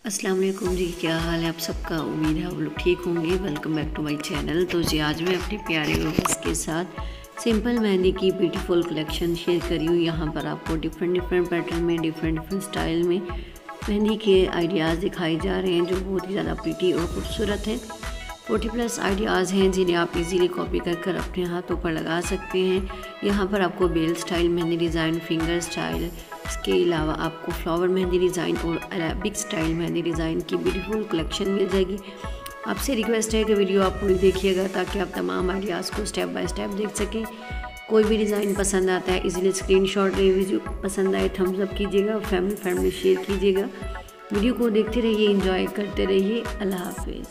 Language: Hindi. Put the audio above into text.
अस्सलाम वालेकुम जी, क्या हाल है आप सबका। उम्मीद है आप लोग ठीक होंगे। Welcome back to my channel. तो जी आज मैं अपने प्यारे व्यूअर्स के साथ सिंपल मेहंदी की ब्यूटीफुल कलेक्शन शेयर करी हूँ। यहाँ पर आपको डिफरेंट पैटर्न में डिफरेंट स्टाइल में मेहंदी के आइडियाज़ दिखाए जा रहे हैं जो बहुत ही ज़्यादा प्रीटी और खूबसूरत हैं। 40+ आइडियाज़ हैं जिन्हें आप इजीली कॉपी कर अपने हाथों पर लगा सकते हैं। यहाँ पर आपको bell style mehndi design, finger style, इसके अलावा आपको फ्लावर मेहंदी डिज़ाइन और अरेबिक स्टाइल मेहंदी डिज़ाइन की ब्यूटीफुल कलेक्शन मिल जाएगी। आपसे रिक्वेस्ट है कि वीडियो आप पूरी देखिएगा ताकि आप तमाम आइडियाज़ को स्टेप बाय स्टेप देख सकें। कोई भी डिज़ाइन पसंद आता है इजीली स्क्रीनशॉट ले, वीडियो पसंद आए थम्स अप कीजिएगा, फैमिली शेयर कीजिएगा। वीडियो को देखते रहिए, एंजॉय करते रहिए। अल्लाह हाफिज़।